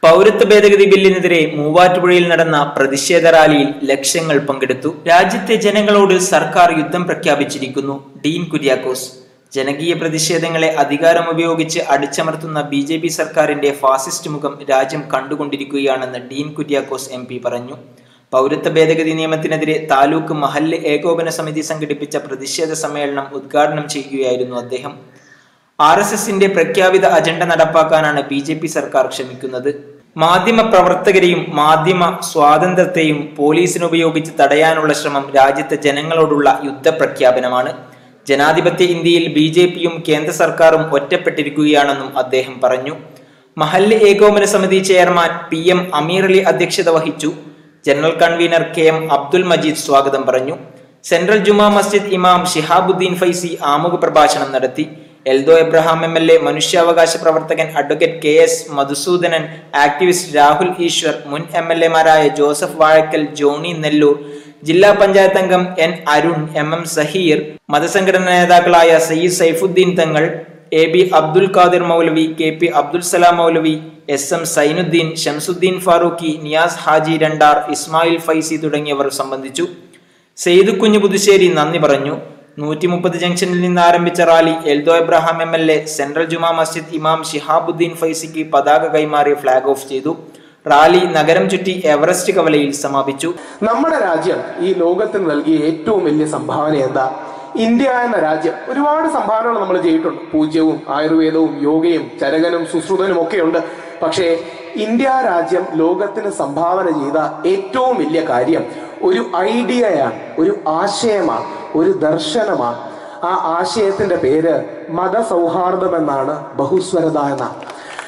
പൗരത്വ ഭേദഗതി ബില്ലിനെതിരെ മൂവാറ്റുപുഴയിൽ നടന്ന പ്രതിഷേധ റാലിയിൽ ലക്ഷങ്ങൾ പങ്കെടുത്തു. രാജ്യത്തെ ജനങ്ങളോട് സർക്കാർ യുദ്ധം പ്രഖ്യാപിച്ചിരിക്കുന്നു. ഡീൻ കുര്യാക്കോസ്. ജനകീയ പ്രതിഷേധങ്ങളെ അധികാരമുപയോഗിച്ച് അടിച്ചമർത്തുന്ന BJP സർക്കാരിന്റെ ഫാസിസ്റ്റ് മുഖം രാജ്യം കണ്ടുകൊണ്ടിരിക്കുകയാണെന്ന് ഡീൻ കുര്യാക്കോസ് MP പറഞ്ഞു. പൗരത്വ ഭേദഗതി നിയമത്തിനെതിരെ താലൂക്ക് മഹല്ല് ഏകോപന സമിതി സംഘടിപ്പിച്ച പ്രതിഷേധ സമ്മേളനം ഉദ്ഘാടനം ചെയ്യുകയായിരുന്നു അദ്ദേഹം. RSSന്റെ പ്രഖ്യാപിത അജണ്ട നടപ്പാക്കാനാണ് BJP സർക്കാർ ശ്രമിക്കുന്നത്. മാധ്യമ പ്രവർത്തകരെയും മാധ്യമ സ്വാതന്ത്ര്യത്തെയും പോലീസിനുപയോഗിച്ച് തടയാനുള്ള ശ്രമം രാജ്യത്തെ ജനങ്ങളോടുള്ള യുദ്ധപ്രഖ്യാപനമാണ്. ജനാധിപത്യ ഇന്ത്യയിൽ BJPയും കേന്ദ്ര സർക്കാരും ഒറ്റപ്പെട്ടിരിക്കുകയാണെന്നും അദ്ദേഹം പറഞ്ഞു. മഹല്ല് ഏകോപന സമിതി ചെയർമാൻ PM അമീർ അലി അധ്യക്ഷത വഹിച്ചു. General convener KM Abdul Majeed സ്വാഗതം പറഞ്ഞു. സെൻട്രൽ ജുമാ മസ്ജിദ് ഇമാം ഷിഹാബുദ്ദീൻ ഫൈസി ആമുഖ പ്രഭാഷണം നടത്തി. എൽദോ എബ്രഹാം MLA, മനുഷ്യാവകാശ പ്രവർത്തകൻ advocate KS Madhusoodanan, activist Rahul Easwar, മുൻ MLAമാരായ ജോസഫ് വാഴക്കൽ, ജോണി നെല്ലൂർ, ജില്ലാ പഞ്ചായത്ത് അംഗം N അരുൺ, MM സഹീർ, മതസംഘടനാ നേതാക്കളായ സയ്യിദ് സൈഫുദ്ദീൻ തങ്ങൾ, AB അബ്ദുൽ ഖാദിർ മൗലവി, KP അബ്ദുൽ സലാം മൗലവി, SM സൈനുദ്ദീൻ, ഷംസുദ്ദീൻ ഫാറൂഖി, നിയാസ് ഹാജി രണ്ടാർ, ഇസ്മായിൽ ഫൈസി തുടങ്ങിയവർ സംബന്ധിച്ചു. സെയ്ദ് കുഞ്ഞു പുതുശ്ശേരി നന്ദി പറഞ്ഞു. 130 ജംഗ്ഷനിൽ നിന്ന് ആരംഭിച്ച rally Eldo Abraham MLA central Juma Masjid ഇമാം ഷിഹാബുദ്ദീൻ ഫൈസിക്ക് പതാക കൈമാറി ഫ്ലാഗ് ഓഫ് ചെയ്തു. റാലി നഗരം ചുറ്റി എവറസ്റ്റ് കവലയിൽ സമാപിച്ചു. നമ്മുടെ രാജ്യം ഈ ലോകത്തിന് നൽകിയ ഏറ്റവും വലിയ സംഭാവന എന്താ? ഇന്ത്യ എന്ന രാജ്യം ഒരുപാട് സംഭാവനകൾ നമ്മൾ ചെയ്തിട്ടുണ്ട്. പൂജ്യവും ആയുർവേദവും യോഗയും ചരകനും സുശ്രുതനും ഒക്കെയുണ്ട്. പക്ഷേ ഇന്ത്യ രാജ്യം ലോകത്തിന് സംഭാവന ചെയ്ത ഏറ്റവും വലിയ കാര്യം ഒരു ഐഡിയയാണ്, ഒരു ആശയമാണ്, ഒരു ദർശനമാണ്. ആ ആശയത്തിന്റെ പേര് മതസൗഹാർദ്ദം എന്നാണ്, ബഹുസ്വരത എന്നാണ്.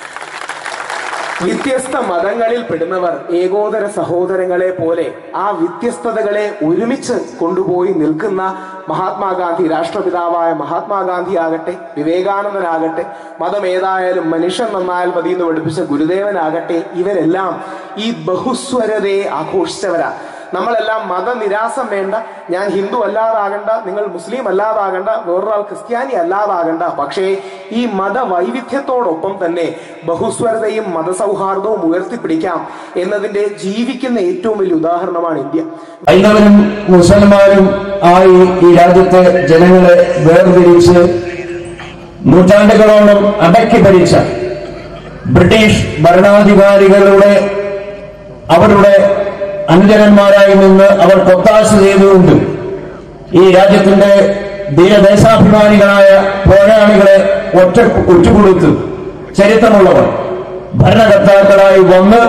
വ്യത്യസ്ത മതങ്ങളിൽ പെടുന്നവർ ഏകോദര സഹോദരങ്ങളെ പോലെ ആ വ്യത്യസ്തതകളെ ഒരുമിച്ച് കൊണ്ടുപോയി നിൽക്കുന്ന മഹാത്മാഗാന്ധി, രാഷ്ട്രപിതാവായ മഹാത്മാഗാന്ധി ആകട്ടെ, വിവേകാനന്ദനാകട്ടെ, മതം ഏതായാലും മനുഷ്യൻ നന്നായാൽ മതി എന്ന് പഠിപ്പിച്ച ഗുരുദേവനാകട്ടെ, ഇവരെല്ലാം ഈ ബഹുസ്വരതയെ ആഘോഷിച്ചവരാണ്. നമ്മളെല്ലാം മതനിരാസം വേണ്ട, ഞാൻ ഹിന്ദു അല്ലാതാകണ്ട, നിങ്ങൾ മുസ്ലിം അല്ലാതാകണ്ട, വേറൊരാൾ ക്രിസ്ത്യാനി അല്ലാതാകണ്ട. പക്ഷേ ഈ മതവൈവിധ്യത്തോടൊപ്പം തന്നെ ബഹുസ്വരതയും മതസൗഹാർദ്ദവും ഉയർത്തിപ്പിടിക്കാം എന്നതിന്റെ ജീവിക്കുന്ന ഏറ്റവും വലിയ ഉദാഹരണമാണ് ഇന്ത്യ. ഹൈന്ദവരും മുസൽമാനും ആയി ഈ രാജ്യത്തെ ജനങ്ങളെ വേർതിരിച്ച് നൂറ്റാണ്ടുകളോളം അടക്കി ഭരിച്ച ബ്രിട്ടീഷ് ഭരണാധികാരികളുടെ അവരുടെ അനുചരന്മാരായി നിന്ന് അവർ ഒത്താശ ചെയ്തുകൊണ്ട് ഈ രാജ്യത്തിന്റെ ധീരദേശാഭിമാനികളായ പോരാളികളെ ഒറ്റുകൊടുത്ത് ചരിത്രമുള്ളവർ ഭരണകർത്താക്കളായി വന്ന്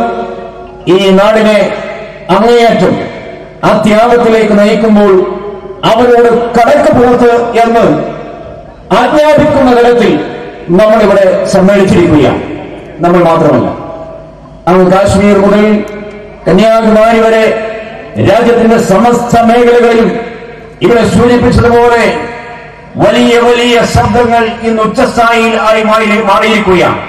ഈ നാടിനെ അങ്ങേയറ്റം ആ ത്യാഗത്തിലേക്ക് നയിക്കുമ്പോൾ അവരോട് കടക്ക് പുറത്ത് എന്ന് ആജ്ഞാപിക്കുന്ന തരത്തിൽ നമ്മളിവിടെ സമ്മേളിച്ചിരിക്കുകയാണ്. നമ്മൾ മാത്രമല്ല, അങ്ങ് കാശ്മീർ മുതൽ കന്യാകുമാരി വരെ രാജ്യത്തിന്റെ സമസ്ത മേഖലകളിലും ഇവിടെ സൂചിപ്പിച്ചതുപോലെ വലിയ വലിയ ശബ്ദങ്ങൾ ഇന്ന് ഉച്ചസ്ഥായിയിൽ ആയി മാറിയിരിക്കുകയാണ്.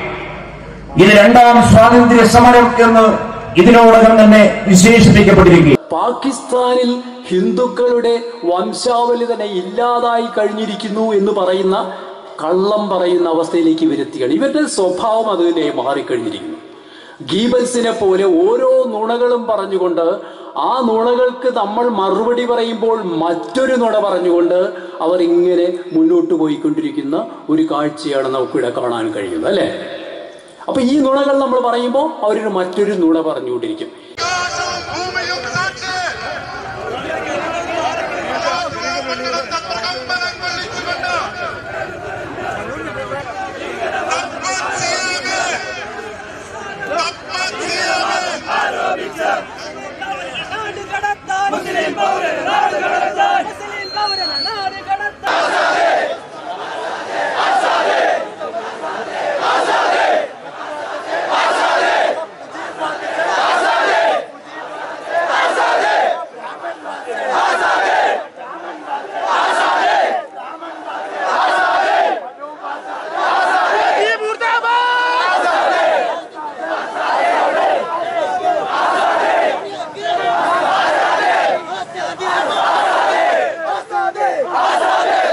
ഇത് രണ്ടാം സ്വാതന്ത്ര്യ സമരം എന്ന് ഇതിനോടകം തന്നെ വിശേഷിപ്പിക്കപ്പെട്ടിരിക്കുക. പാകിസ്ഥാനിൽ ഹിന്ദുക്കളുടെ വംശാവലി തന്നെ ഇല്ലാതായി കഴിഞ്ഞിരിക്കുന്നു എന്ന് പറയുന്ന കള്ളം പറയുന്ന അവസ്ഥയിലേക്ക് വരുത്തിയാണ്. ഇവരുടെ സ്വഭാവം അതിനെ മാറിക്കഴിഞ്ഞിരിക്കുന്നു. ഗീബൽസിനെ പോലെ ഓരോ നുണകളും പറഞ്ഞുകൊണ്ട് ആ നുണകൾക്ക് നമ്മൾ മറുപടി പറയുമ്പോൾ മറ്റൊരു നുണ പറഞ്ഞുകൊണ്ട് അവർ ഇങ്ങനെ മുന്നോട്ട് പോയിക്കൊണ്ടിരിക്കുന്ന ഒരു കാഴ്ചയാണ് നമുക്കിവിടെ കാണാൻ കഴിയുന്നത്, അല്ലെ? അപ്പൊ ഈ നുണകൾ നമ്മൾ പറയുമ്പോൾ അവരൊരു മറ്റൊരു നുണ പറഞ്ഞുകൊണ്ടിരിക്കും.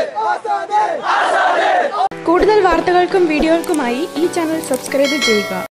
കൂടുതൽ വാർത്തകൾക്കും വീഡിയോകൾക്കുമായി ഈ ചാനൽ സബ്സ്ക്രൈബ് ചെയ്യുക.